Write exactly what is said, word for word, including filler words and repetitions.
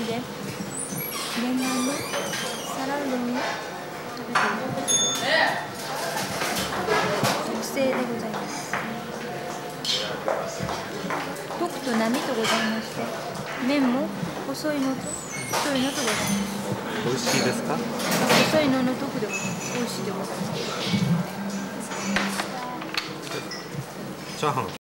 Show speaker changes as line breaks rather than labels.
で念願の皿うどんを食べています。特製でございます。特と波とございまして、麺も細いのと太いのとございます。
美味しいですか？
細いのの特でございます。美味しいでございます。
チャーハン